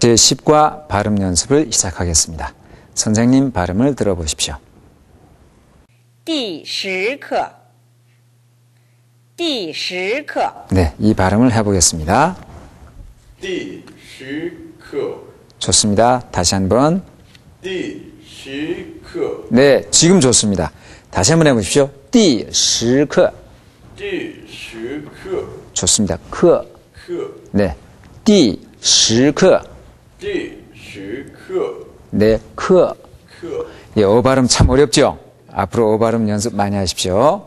제10과 발음 연습을 시작하겠습니다. 선생님 발음을 들어보십시오. 第10课第10课 네, 이 발음을 해보겠습니다. 第10课 좋습니다. 다시 한번. 第10课 네, 지금 좋습니다. 다시 한번 해보십시오. 第10课第10课 좋습니다. 课课 네, 第10课第10课 네, 课课 예, 어 발음 참 어렵죠? 앞으로 어 발음 연습 많이 하십시오.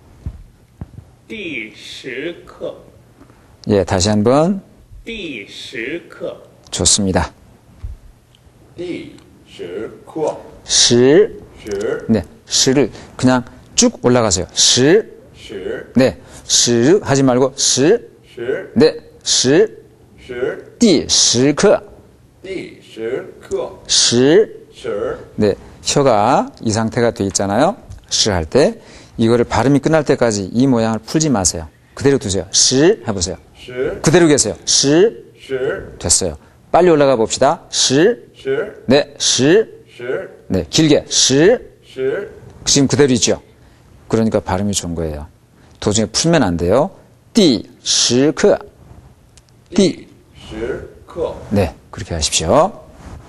第10课 예, 다시 한번. 第10课 좋습니다. 第10课 시, 10 네, 시를 그냥 쭉 올라가세요. 시, 10 네, 시 하지 말고 시, 10 네, 시, 10 第10课第10课 시, 10 네, 혀가 이 상태가 돼 있잖아요. 시 할 때 이거를 발음이 끝날 때까지 이 모양을 풀지 마세요. 그대로 두세요. 시 해보세요. 10 그대로 계세요. 시 10 됐어요. 빨리 올라가 봅시다. 시, 10 네, 시, 10 네, 길게 시. 10 지금 그대로 있죠. 그러니까 발음이 좋은 거예요. 도중에 풀면 안 돼요. 第10课第 10课 네, 그렇게 하십시오.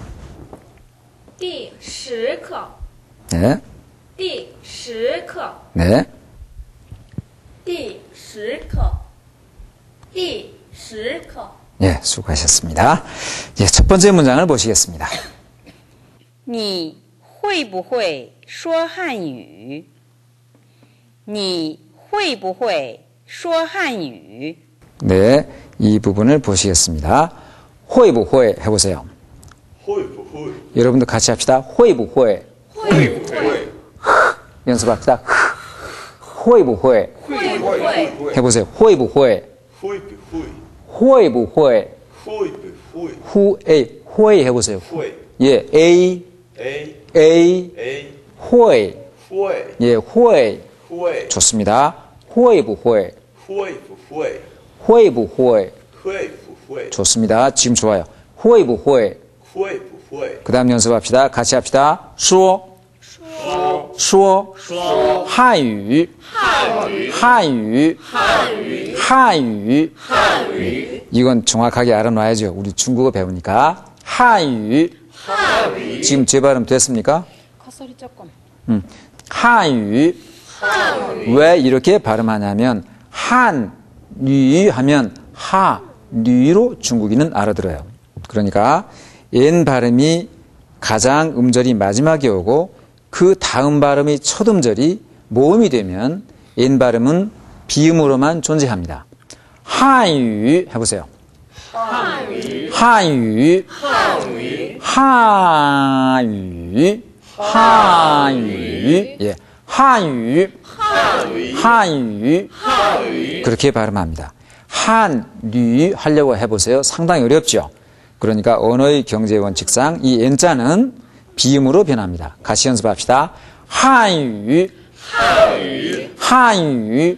第10课， 네, 第10课， 네, 第10课，第10课。 예, 수고하셨습니다. 예, 첫 번째 문장을 보시겠습니다. 你会不会说汉语你会不会说汉语 네, 이 부분을 보시겠습니다. 会不会 해보세요. 会不会 여러분도 같이 합시다. 会不会会不会 연습합시다. 会不会会不会 해보세요. 会不会会不会会不会会不会 후, A, 会 해보세요. 会 예, A, A A, A 会会 예, 会会 좋습니다. 会不会会不会会不会会不会 좋습니다. 지금 좋아요. 会不会会不会 그 다음 연습합시다. 같이 합시다. 说说汉语汉语汉语 이건 정확하게 알아놔야죠. 우리 중국어 배우니까. 한유. 지금 제 발음 됐습니까? 컷소리 조금 한유. 왜 이렇게 발음하냐면 한유 하면 하류로 중국인은 알아들어요. 그러니까 N 발음이 가장 음절이 마지막에 오고 그 다음 발음이 첫 음절이 모음이 되면 N 발음은 비음으로만 존재합니다. 한유 해보세요. 한유 한유 한유 예 한유 한유 그렇게 발음합니다. 한유 하려고 해보세요. 상당히 어렵죠. 그러니까 언어의 경제 원칙상 이 N자는 비음으로 변합니다. 같이 연습합시다. 한유 한유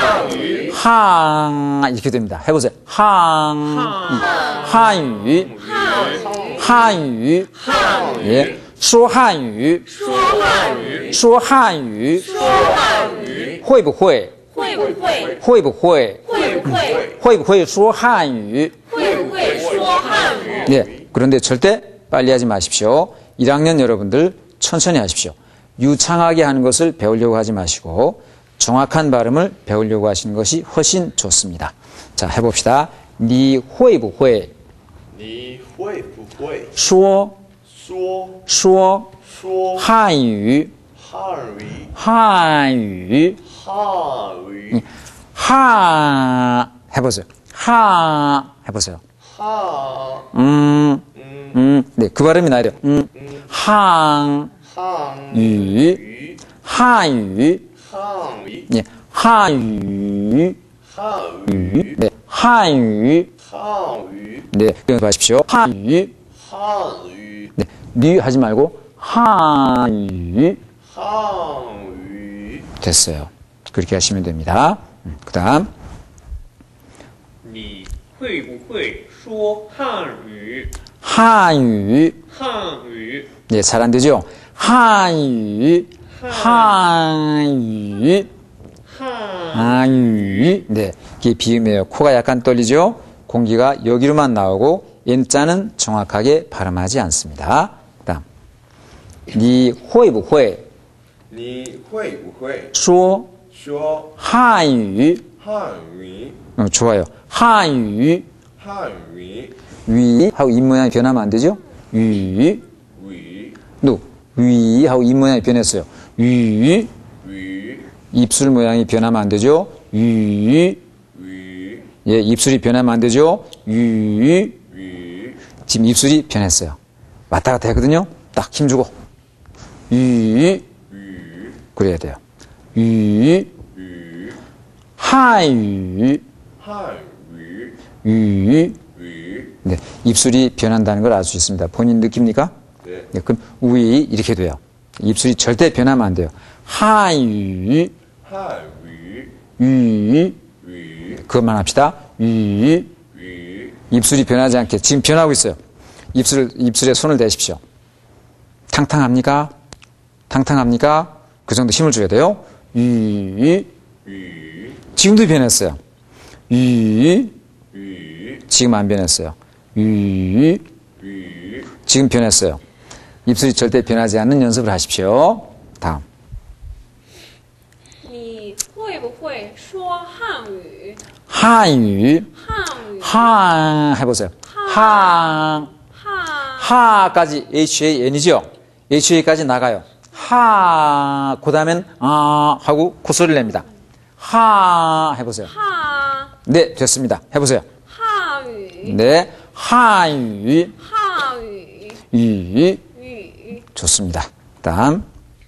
한 이렇게 됩니다. 해보세요. 한유 한유 예, 说汉语说汉语会不会会不会？ 会不会会不会？ 会不会说汉语会不会说汉语？ 네, 그런데 절대 빨리 하지 마십시오. 1학년 여러분들 천천히 하십시오. 유창하게 하는 것을 배우려고 하지 마시고 정확한 발음을 배우려고 하시는 것이 훨씬 좋습니다. 자, 해봅시다. 你会不会你会不会说说汉语汉语汉语汉语 해보세요. 해보세요. 하 네, 그 발음이 나야 돼요. 한유 한유 한유 예, 한유 한유 네, 한유 한유 네, 연습하십시오. 한유 한유 네, 류 하지 말고 한유 한유 됐어요. 그렇게 하시면 됩니다. 그 다음 你会不会说汉语 한유. 汉语 네, 잘 안 되죠? 한유. 한유. 汉 한유. 네, 이게 비음이에요. 코가 약간 떨리죠? 공기가 여기로만 나오고 N자는 정확하게 발음하지 않습니다. 다음. 你会不会你会不会说说汉语? 汉语？ 좋아요. 한유. 汉语 위 하고 입 모양이 변하면 안 되죠? 위. 语 또 위 하고 입 모양이 변했어요. 위. 语 입술 모양이 변하면 안 되죠? 위. 语 예, 입술이 변하면 안 되죠? 위. 语 지금 입술이 변했어요. 왔다 갔다 하거든요. 딱 힘주고. 위. 语 그래야 돼요. 위. 语 한유. 汉语 위. 语 네, 입술이 변한다는 걸 알 수 있습니다. 본인 느낍니까? 네. 네, 그럼 위 이렇게 돼요. 입술이 절대 변하면 안 돼요. 한유. 汉语 위. 语 그것만 합시다. 위. 语 입술이 변하지 않게 지금 변하고 있어요. 입술에 손을 대십시오. 탕탕합니까? 탕탕합니까? 그 정도 힘을 줘야 돼요. 위. 语 지금도 변했어요. 위. 语 지금 안 변했어요. 위. 语 지금 변했어요. 입술이 절대 변하지 않는 연습을 하십시오. 다음. 你会不会说汉语？ 한유. 汉语 한 해보세요. 한. 汉 하까지 HAN이죠? HA까지 나가요. 하, 그 다음엔 아 하고 콧소리를 냅니다. 하 해보세요. 汉 네, 됐습니다. 해보세요. 汉语 네, 한유. 汉语 유. 语。 좋습니다. 다음.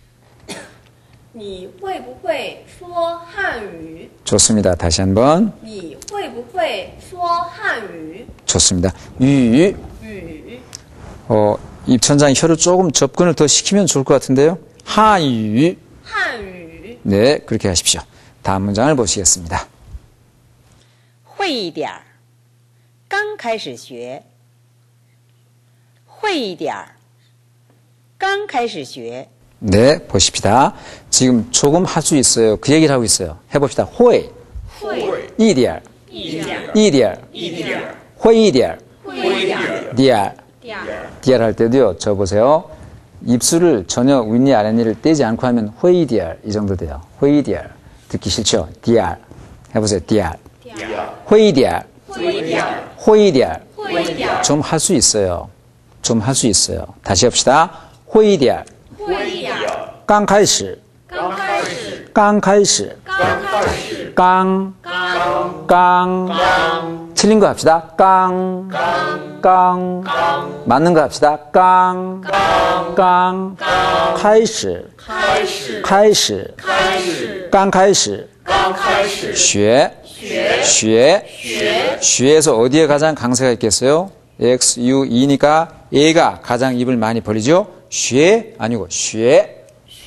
你会不会说汉语？ 좋습니다. 다시 한번. 你会不会说汉语？ 좋습니다. 유. 语 입천장 혀를 조금 접근을 더 시키면 좋을 것 같은데요. 한유. 汉语 네, 그렇게 하십시오. 다음 문장을 보시겠습니다. 会一点儿，刚开始学。会一点儿，刚开始学。 네, 보십시다. 지금 조금 할 수 있어요. 그 얘기를 하고 있어요. 해봅시다. 会会一点一点一点一点会一点会一点第二第二 디알 할 때도요. 저 보세요. 입술을 전혀 윗니 아랫니를 떼지 않고 하면 会一点 이 정도 돼요. 会一点 듣기 싫죠? 디알 해보세요. 디알 第第二二会一点会一点会一点会一点 좀 할 수 있어요. 좀 할 수 있어요. 다시 합시다. 会一点会一点刚开始刚开始刚开始刚开始刚刚 틀린 거 합시다. 깡 맞는 거 합시다. 깡开始开始开始开始刚开始刚开始学学에서 어디에 가장 강세가 있겠어요? X, U, E니까 얘가 가장 입을 많이 벌리죠? 学 아니고 学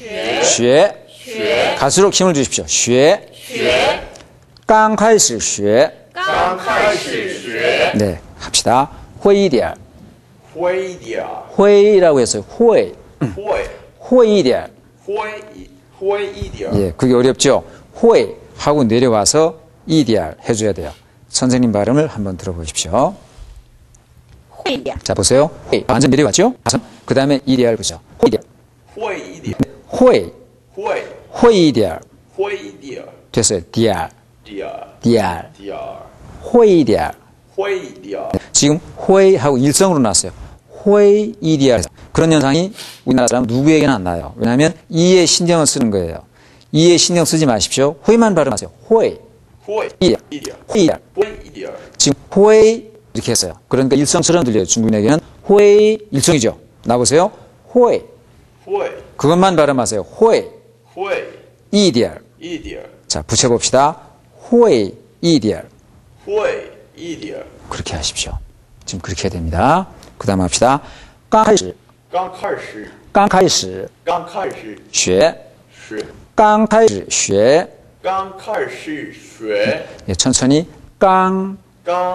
갈수록 힘을 주십시오. 学刚开始学刚开始学 네, 합시다. 会一点会一点 회라고 했어요. 会一点会一点 예, 그게 어렵죠? 会 하고 내려와서 EDR 해줘야 돼요. 선생님 발음을 한번 들어보십시오. 会一点儿， 자, 보세요. 완전 내려왔죠? 그 다음에 EDR 보죠. 会一点会一点会会一点会一点 됐어요. DR 第二 DR 第二会一点会一点 지금 会 하고 일성으로 나왔어요. 会 EDR 그런 현상이 우리나라 사람 누구에게나 안 나요. 왜냐하면 이에 신경을 쓰는 거예요. 이에 신경 쓰지 마십시오. 会만 발음하세요. 会会 EDR 一点 EDR 会一点 지금 会 이렇게 했어요. 그러니까 일성처럼 들려요. 중국인에게는 会 일성이죠. 나보세요. 会会 그것만 발음하세요. 会会 EDR 一点 자, 붙여봅시다. 会 EDR 会一点 그렇게 하십시오. 지금 그렇게 해야 됩니다. 그 다음 합시다. 刚开始刚开始刚开始刚开始学学刚开始学刚开始学 예, 천천히 깡, 刚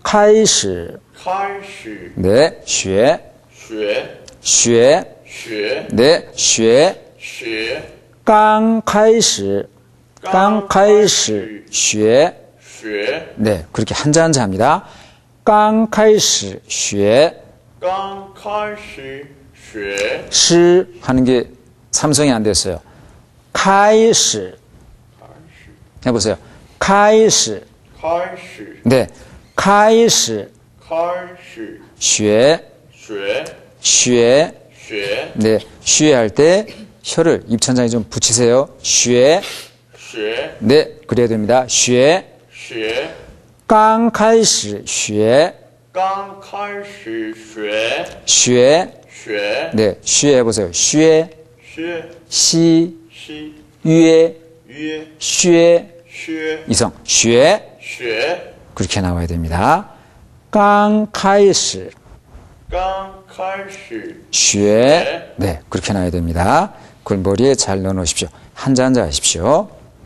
开始开始 네, 学学学学 네, 学学刚开始刚开始学学 네, 그렇게 한자 한자 합니다. 刚开始学刚开始学 시 하는 게 삼성이 안 됐어요. 开始 해보세요. 开始开始 네, 开始开始学学学学 네, 学할 때 혀를 입천장에 좀 붙이세요. 学学 네, 그래야 됩니다. 学学刚开始学刚开始学学学 네, 学 해보세요. 学学 시 西约约学学 이성 学学 그렇게 나와야 됩니다. 刚开始刚开始学네, 그렇게 나와야 됩니다. 그걸 머리에 잘 넣어 놓으십시오. 한자 한자 하십시오.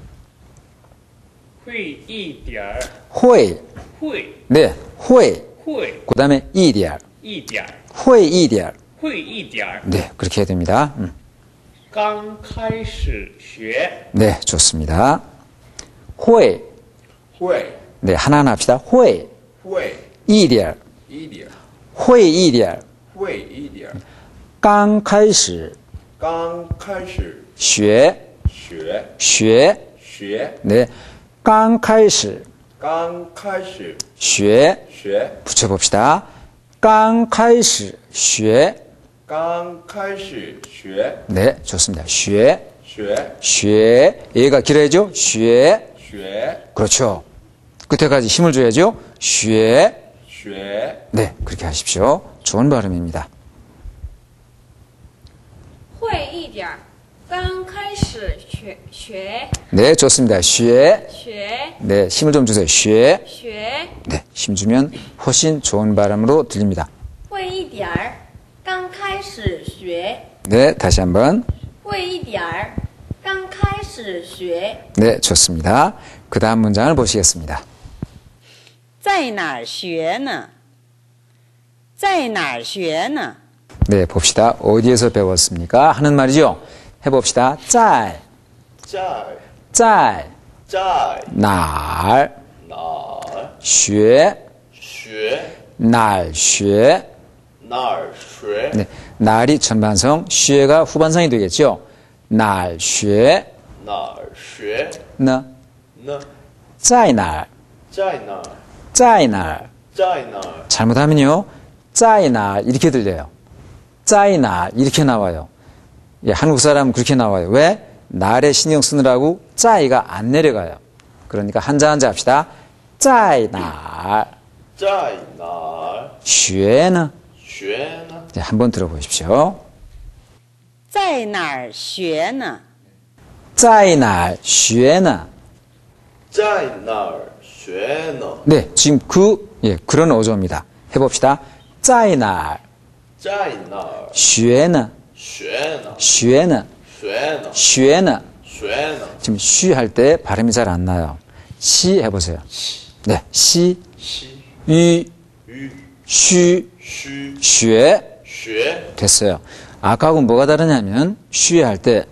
会一点儿， 会会 네, 会会 그다음에 一点儿一点儿， 会一点儿会一点儿。 네, 그렇게 해야 됩니다. 刚开始学， 네, 좋습니다. 会会 네, 하나하나 합시다. 会会一点儿一点会一点儿会一点刚开始刚开始学学学学 네, 刚开始刚开始学学 붙여봅시다. 刚开始学刚开始学 네, 좋습니다. 学学学얘가 길어야죠. 学学 그렇죠. 끝에까지 힘을 줘야죠. 学学 네, 그렇게 하십시오. 좋은 발음입니다. 会一点儿，刚开始学 네, 좋습니다. 学学 네, 힘을 좀 주세요. 学学 네, 힘 주면 훨씬 좋은 발음으로 들립니다. 会一点儿，刚开始学。 네, 다시 한번. 会一点儿，刚开始学。 네, 좋습니다. 그 다음 문장을 보시겠습니다. 在哪儿学呢？在哪儿学呢？ 네, 봅시다. 어디에서 배웠습니까? 하는 말이죠. 해봅시다. 在在在哪哪儿学学哪儿学哪儿学 네, 날이 전반성, 学가 후반성이 되겠죠. 哪儿学哪儿学呢呢？ 在哪儿在哪儿在哪儿在哪儿 잘못하면요. 在哪儿 이렇게 들려요. 在哪儿 이렇게 나와요. 예, 한국 사람은 그렇게 나와요. 왜? 날에 신경 쓰느라고 在가 안 내려가요. 그러니까 한자 한자 합시다. 在哪儿在哪儿学呢学呢？ 네, 한번 들어보십시오. 在哪儿学呢？ 在哪儿学呢在哪儿学呢？ 네, 지금 예, 그런 어조입니다. 해봅시다. 在哪儿在哪儿学呢学呢？ 学呢学呢？ 学呢学呢？ 지금 쉬 할 때 발음이 잘 안 나요. 시 해보세요. 네, 시, 西 유, 于 쉬, 虚 쉐 学 됐어요. 아까하고 뭐가 다르냐면 쉬 할 때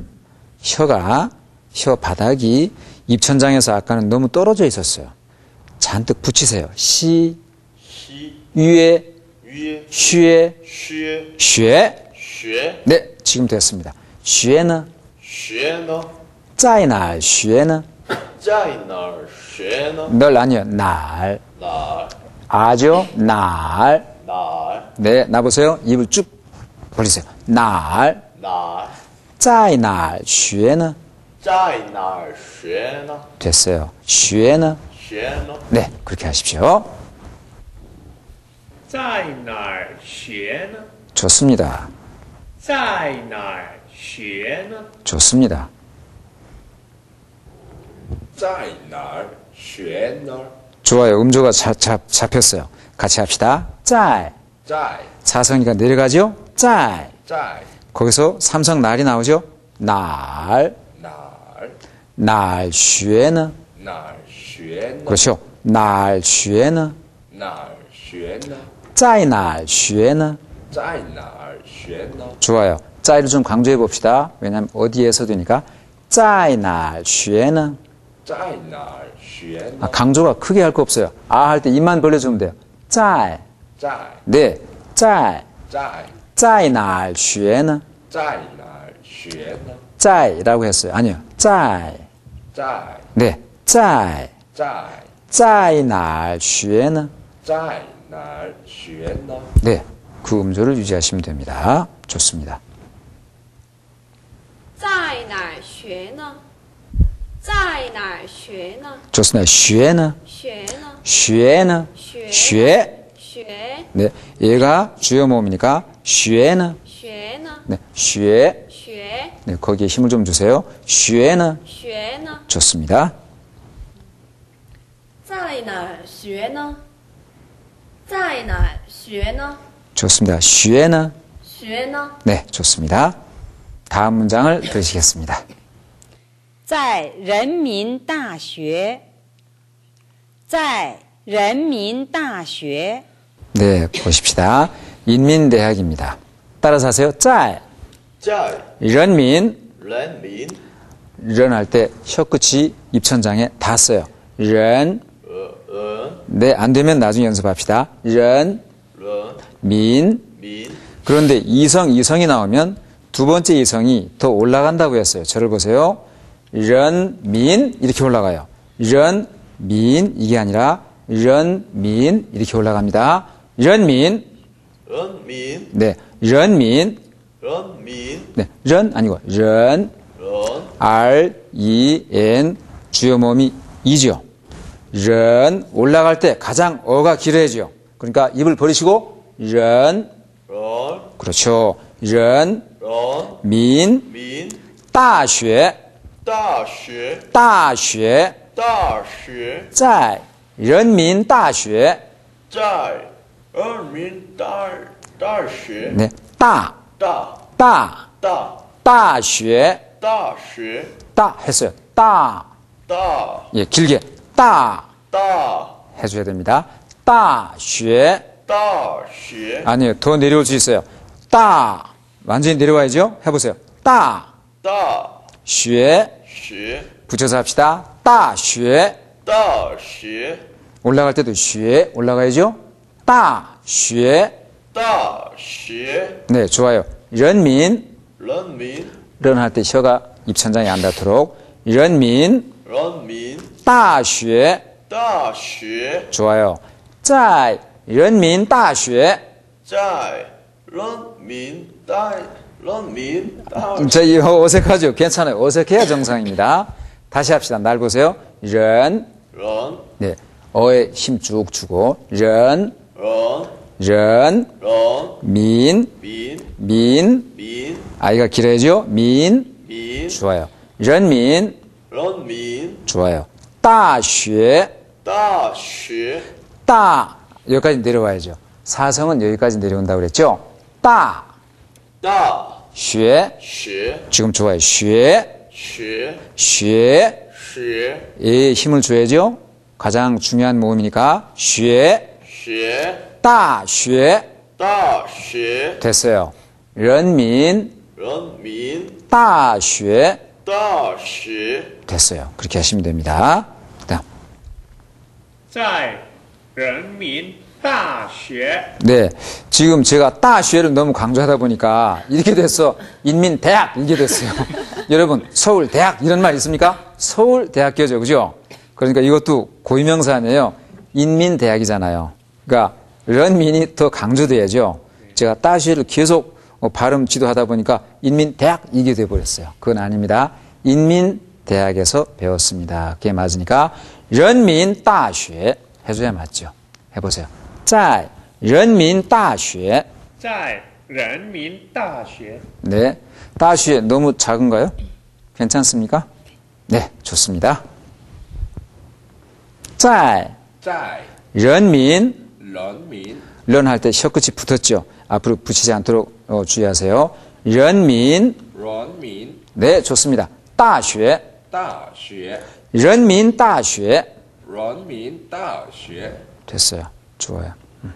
혀 바닥이 입천장에서 아까는 너무 떨어져 있었어요. 잔뜩 붙이세요. 시, 西 유에, 约 쉬에, 学 쉐. 学 네, 지금 됐습니다. 쉐는 学呢？ 在哪儿学呢在哪儿学呢？ 널 아니요. 날. 哪儿 아죠? 날. 哪儿 네, 나보세요. 입을 쭉 벌리세요. 날. 哪儿在哪儿学呢在哪儿学呢？ 됐어요. 学呢学呢？ 네, 그렇게 하십시오. 在哪儿学呢？ 좋습니다. 在哪儿学呢？ 좋습니다. 在哪儿学呢？ 좋아요. 음조가 잡혔어요. 같이 합시다. 在在 사성이가 내려가죠? 在在 거기서 삼성 날이 나오죠? 날 哪儿 날学呢哪儿学呢？ 그렇죠. 날学呢哪儿学呢？ 在哪儿学呢? 在哪儿学呢？ 좋아요. 在를 좀 강조해 봅시다. 왜냐하면 어디에서 되니까 在哪儿学呢? 在哪儿学呢？ 아, 강조가 크게 할 거 없어요. 아 할 때 입만 벌려주면 돼요. 在在 네, 在在哪儿学呢? 在哪儿学呢？ 在라고 했어요. 아니요. 在在 네, 在在哪儿学呢? 在哪儿学呢？ 네, 그 음조를 유지하시면 됩니다. 좋습니다. 在哪儿学呢？在哪儿学呢？ 좋습니다. 学呢? 学呢？ 学呢?学学 네, 얘가 주요 모음이니까 学呢? 学呢？ 네, 学学 네, 거기에 힘을 좀 주세요. 学呢? 学呢？ 좋습니다. 在哪儿学呢？在哪儿学呢？ 좋습니다. 学呢? 学呢？ 네, 좋습니다. 다음 문장을 들으시겠습니다. 在人民大学，在人民大学， 네, 보십시다. 인민대학입니다. 따라서 하세요. 在在人民人民 런할 때 혀끝이 입천장에 닿았어요. 人 네, 안 되면 나중에 연습합시다. 人민 민 그런데 이성이 나오면 두 번째 이성이 더 올라간다고 했어요. 저를 보세요. 人민 이렇게 올라가요. 人민 이게 아니라 人민 이렇게 올라갑니다. 人民人民 네, 人民人民 네, 人 아니고 人人 R-E-N 주요 모음이 이죠. 人 올라갈 때 가장 어가 길어야죠. 그러니까 입을 버리시고 人人 그렇죠. 人人民民大学大学大学大学在人民大学在人民大学 네, 大大大大大学大学 따 했어요. 따 大 예, 길게 따 大 해줘야 됩니다. 大学大学 아니요, 더 내려올 수 있어요. 따 완전히 내려와야죠. 해보세요. 大大学学 붙여서 합시다. 大学大学 올라갈 때도 学 올라가야죠. 大学大学 네, 좋아요. 人民人民 런 할 때 혀가 입천장에 안 닿도록 人民人民大学大学 좋아요. 在人民大学在人民大 자, 이거 어색하죠? 괜찮아요. 어색해야 정상입니다. 다시 합시다. 날 보세요. 人人 네, 어에 힘 쭉 주고 人人民民 민 民 아이가 길어야죠. 민 民 좋아요. 人民人民 좋아요. 大学大学 따 여기까지 내려와야죠. 사성은 여기까지 내려온다고 그랬죠. 大大学学 지금 좋아요. 学学学学 에 힘을 줘야죠. 가장 중요한 모음이니까 学学大学大学 됐어요. 人民人民大学大学 됐어요. 그렇게 하시면 됩니다. 그다음 在人民大学 네, 지금 제가 따쉐를 너무 강조하다 보니까 이렇게 됐어. 인민대학 이게 됐어요. 여러분 서울대학 이런 말 있습니까? 서울대학교죠, 그죠? 그러니까 이것도 고유명사 아니에요. 인민대학이잖아요. 그러니까 런민이 더 강조돼야죠. 제가 따쉐를 계속 발음 지도하다 보니까 인민대학 이게 돼버렸어요. 그건 아닙니다. 인민대학에서 배웠습니다. 그게 맞으니까 런민大学 해줘야 맞죠. 해보세요. 在人民大学在人民大学 네, 大学 너무 작은가요? 괜찮습니까? 네, 좋습니다. 在在人民人民 런 할 때 혀끝이 붙었죠. 앞으로 붙이지 않도록 주의하세요. 人民人民 네, 좋습니다. 大学大学人民大学人民大学 됐어요. 좋아요.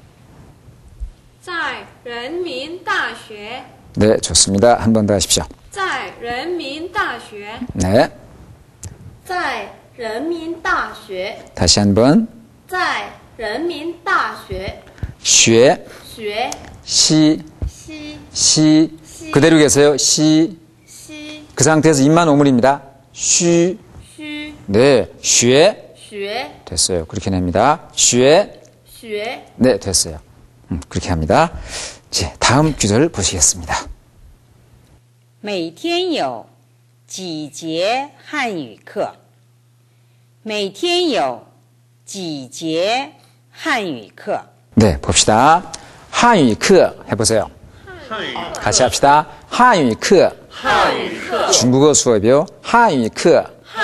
在人民大学， 네, 좋습니다. 한 번 더 하십시오. 在人民大学， 네, 在人民大学， 다시 한 번. 在人民大学 쉐, 学 시, 西 시. 그대로 계세요. 시. 西 그 상태에서 입만 오물입니다. 쉬. 虚 네, 쉐. 学 됐어요. 그렇게 냅니다. 쉐. 学 네, 됐어요. 그렇게 합니다. 이제 다음 구절을 보시겠습니다. 每天有几节汉语课？每天有几节汉语课？ 네, 봅시다. 한유课 해보세요. 같이 합시다. 한유课 중국어 수업이요. 한유课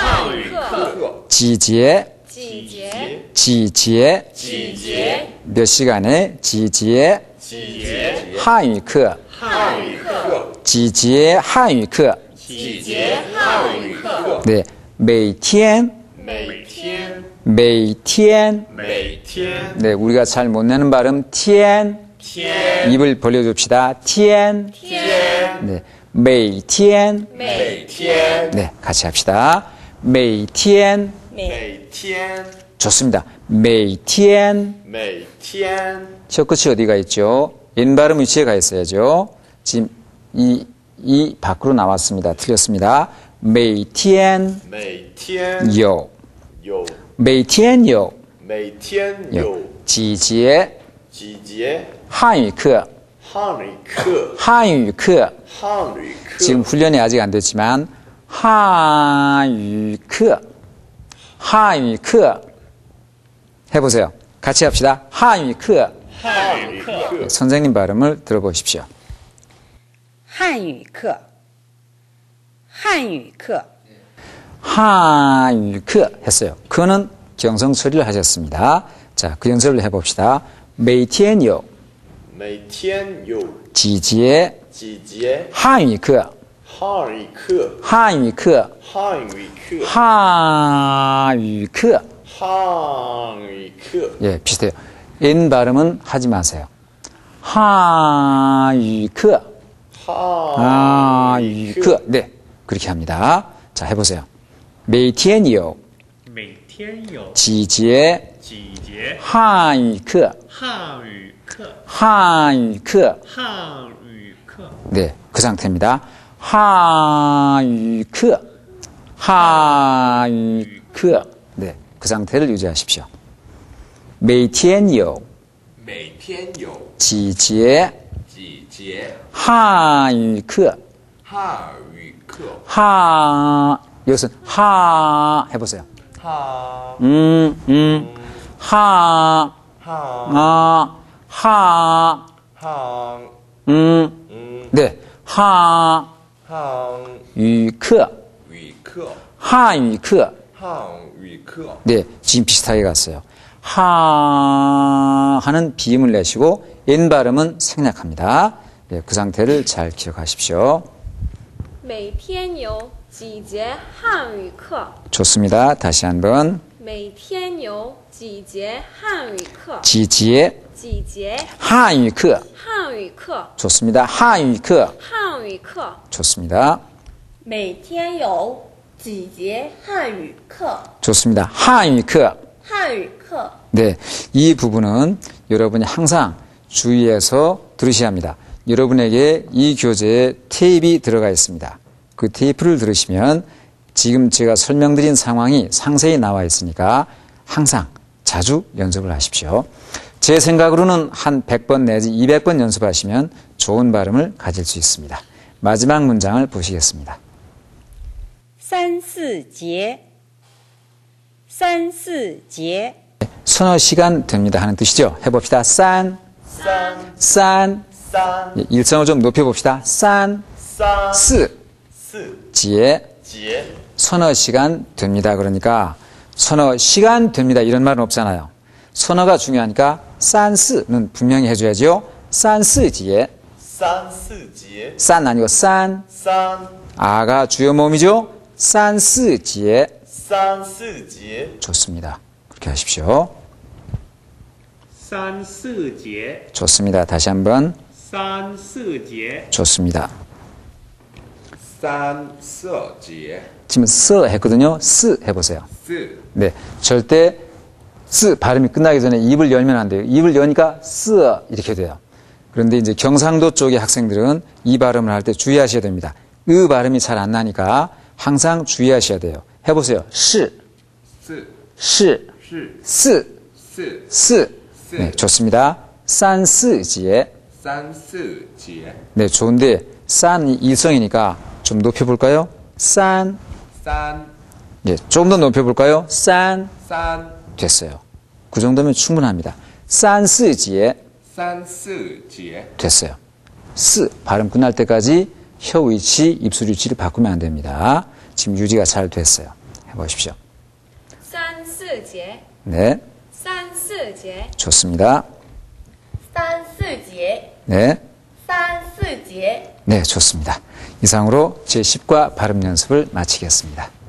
지지에 几节， 지지에 几节 몇 시간에 지지에 几节 한유课 지지에 한유课几节汉语课 네, 每天每天每天每天 네, 우리가 잘 못 내는 발음 天天 입을 벌려줍시다. 天天 네, 每天每天 네, 같이 합시다. 每天每天 좋습니다. 每天每天 혀 끝이 어디가 있죠? 인 발음 위치에 가 있어야죠. 지금 이 밖으로 나왔습니다. 틀렸습니다. 每天每天有有每天有每天有几节几节汉语课汉语课 한유课汉语课 지금 훈련이 아직 안 됐지만 한유课 한유课 해보세요. 같이 합시다. 한유课汉语课 선생님 발음을 들어보십시오. 汉语课，汉语课， 한유课 했어요. 그는 경성 처리를 하셨습니다. 자, 그 연습을 해봅시다. 每天有每天有几节几节汉语课汉语课汉语课汉语课汉语课汉语课 예, 비슷해요. N 발음은 하지 마세요. 한유课 한유课 네, 그렇게 합니다. 자, 해보세요. 每天有每天有几节几节汉语课汉语课汉语课汉语课 네, 그 상태입니다. 한유课한유课 네, 그 상태를 유지하십시오. 每天有每天有几节几节汉语课汉语课， 여기서 하 해보세요. 哈 하, 哈 하, 汉 네, 하, 汉 유课, 语课 한유课, 汉语课 네, 지금 비슷하게 갔어요. 하 하는 비음을 내시고 N 발음은 생략합니다. 네, 그 상태를 잘 기억하십시오. 每天有几节汉语课， 좋습니다. 다시 한번 每天有几节汉语课， 지지의 几节 한유课汉语课， 좋습니다. 한유课汉语课， 좋습니다. 每天有几节汉语课 좋습니다. 한유课汉语课 네, 이 부분은 여러분이 항상 주의해서 들으셔야 합니다. 여러분에게 이 교재에 테이프가 들어가 있습니다. 그 테이프를 들으시면 지금 제가 설명드린 상황이 상세히 나와 있으니까 항상 자주 연습을 하십시오. 제 생각으로는 한 100번 내지 200번 연습하시면 좋은 발음을 가질 수 있습니다. 마지막 문장을 보시겠습니다. 三四节，三四节， 서너 시간 됩니다 하는 뜻이죠. 해봅시다. 산, 三 산, 三 예, 일성을 좀 높여봅시다. 산, 三 스, 四 지에 节 서너 시간 됩니다. 그러니까 서너 시간 됩니다. 이런 말은 없잖아요. 서너가 중요하니까 산스는 분명히 해줘야죠. 산스지에 三四节 산 아니고 산, 三 아가 주요 모음이죠. 산스지에 三四节 좋습니다. 그렇게 하십시오. 三四节 좋습니다. 다시 한번. 三四节 좋습니다. 三色节 지금 스 했거든요. 스 해보세요. 四 네, 절대 스 발음이 끝나기 전에 입을 열면 안 돼요. 입을 여니까 스 이렇게 돼요. 그런데 이제 경상도 쪽의 학생들은 이 발음을 할 때 주의하셔야 됩니다. 으 발음이 잘 안 나니까 항상 주의하셔야 돼요. 해보세요. 시, 四 시, 是 스, 四 스. 네, 좋습니다. 산스지에. 三四节 네, 좋은데 싼이 이성이니까 좀 높여볼까요? 싼. 三 네, 조금 더 높여볼까요? 싼. 三 됐어요. 그 정도면 충분합니다. 산스지에. 三四节 됐어요. 스 발음 끝날 때까지 혀 위치, 입술 위치를 바꾸면 안 됩니다. 지금 유지가 잘 됐어요. 해보십시오. 三四节， 네, 三四节， 좋습니다. 三四节， 네, 三四节。 네, 좋습니다. 이상으로 제10과 발음 연습을 마치겠습니다.